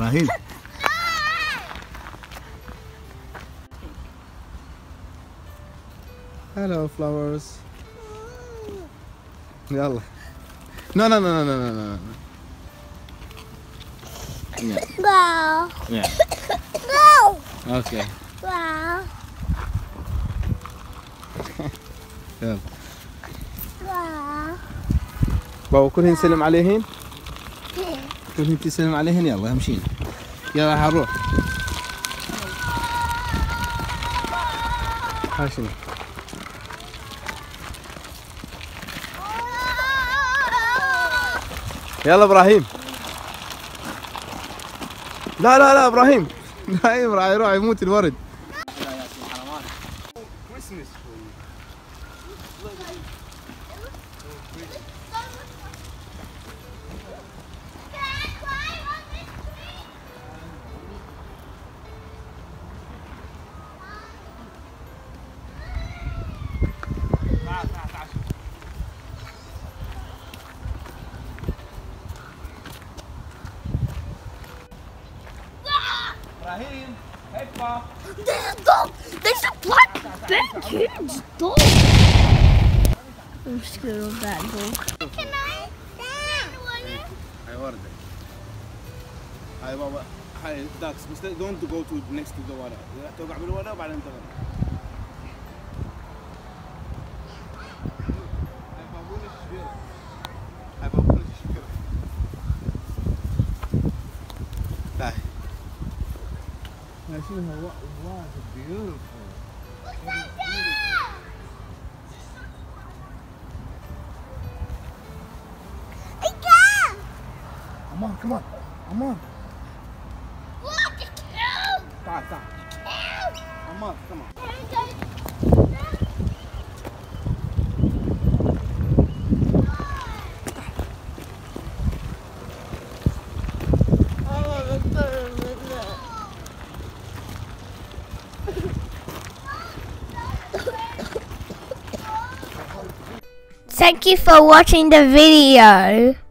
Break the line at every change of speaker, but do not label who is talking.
ابراهيم. Hello flowers. يلا. No no no no no no.
No.
Yeah.
No.
Okay.
Wow.
يلا.
Wow.
بابا كلهن نسلم عليهن. كلهن تسلم عليهن يلا امشين. يلا حنروح. هاي شنو؟ يلا ابراهيم. لا لا لا ابراهيم. لا راح يروح يموت الورد. ابراهيم هيبا.
There's a dog. There's a black huge dog. I'm scared of that dog. Can I?
هاي وردة. هاي بابا هاي داكس بس don't go to next to the water. توقع بالورقة وبعدين تغرق. هاي بابونش كبير. هاي بابونش كبير. هاي. هاي شنو هو؟ واو beautiful. Come on, come on.
Look, it's cute.
تعال تعال. Come on, come on.
Thank you for watching the video.